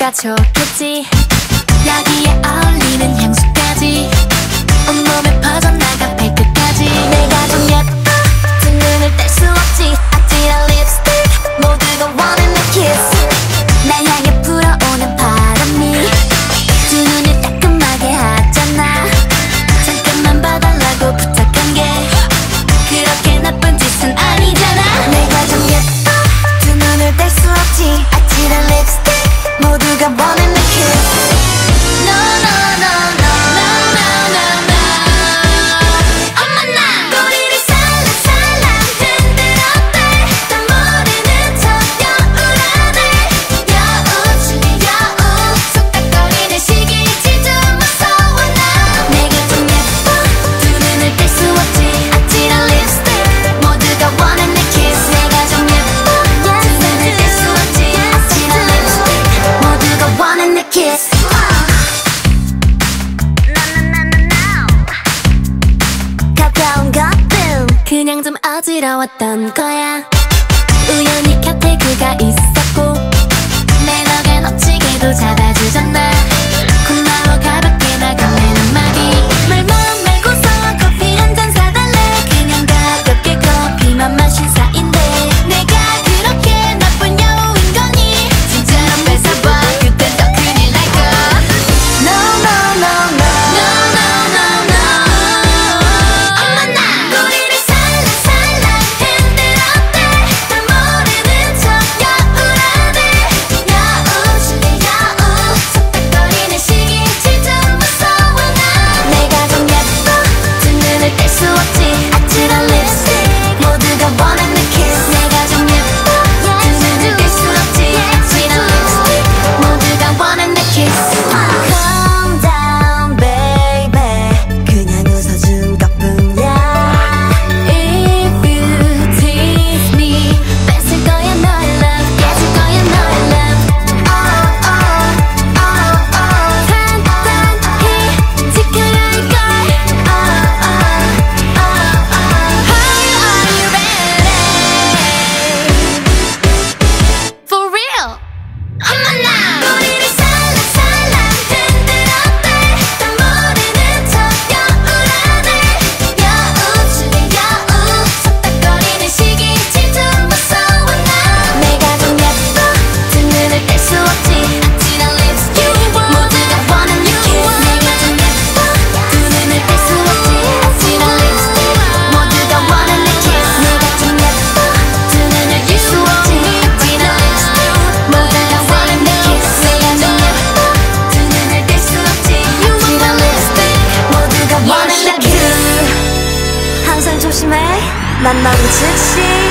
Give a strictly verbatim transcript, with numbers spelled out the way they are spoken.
향기가 좋겠지. 여기에 어울리는 향수까지 온몸에 퍼져나가 발끝까지. 내가 좀 예뻐 두 눈을 뗄 수 없지. 아찔한 립스틱 모두가 원하는 kiss. 날 향해 불어오는 바람이 두 눈을 따끔하게 하잖아. 잠깐만 봐달라고 부탁한 게 그렇게 나쁜 짓은 아니잖아. 내가 좀 예뻐 두 눈을 뗄 수 없지. 아찔한 립스틱 모두가 원하는 kiss. No no no no no no no no. 어머나 꼬리를 살랑살랑 흔들었대. 난 모르는 척 여우라네. 여우 주니 여우 속닥거리는 시기지 좀 무서워 나. 내가 좀 예뻐 두 눈을 뗄 수 없지. 아찔한 립스틱 모두가 원하는 kiss. 내가 좀 예뻐 두 눈을 뗄 수 없지. 아찔한 립스틱 모두가 원하는 kiss. 가벼운 것뿐 그냥 좀 어지러웠던 거야. 우연히 곁에 그가 있었고 매너가 넘치게도 잡아주잖아. 고마워 가볍게 나가는 한마디. 말만 말고서 커피 한 잔 사달래. 그냥 가볍게 커피만 마신 사이인데 내가 그렇게 나쁜 여우인 거니. 진짜로 뺏어봐 그땐 더 큰일 날까. No no no no no no no no. 어머나 꼬리를 살랑살랑 흔들었대. 난 모르는 척 여우라네. 여우 주니 여우 속닥거리는 시기지 좀 무서워 나. 내가 좀 예뻐 두 눈을 뗄 수 없지. 아찔한 립스틱 모두가 원하는 kiss. 내가 좀 예뻐 두 눈을 뗄 수 없지. 아찔한 립스틱 모두가 원하는 kiss. Calm down baby 그냥 웃어준 것뿐이야. If you tease me 뺏을 거야 너의 love. 깨질 거야 너의 love. Oh oh oh oh 단단히 지켜야 할걸. Oh oh oh oh. Are you ready? For real? 어머나 꼬리를 살랑살랑 흔들었대. 난 모르는 척 여우라네. 여우 주니 여우 속닥거리는 시기지 좀 무서워 나. 내가 좀 예뻐 두 눈을 뗄 수 없지. 아찔한 립스틱 모두가 원하는 kiss. 내가 좀 예뻐 두 눈을 뗄 수 없지. 아찔한 립스틱 모두가 원하는 kiss. 내가 좀 예뻐 두 눈을 뗄 수 없지. 아찔한 립스틱 모두가 원하는 kiss. 내가 좀 예뻐 두 눈을 뗄 수 없지. 아찔한 립스틱 모두가 원하는 kiss. 항상 조심해 난 너무 즉시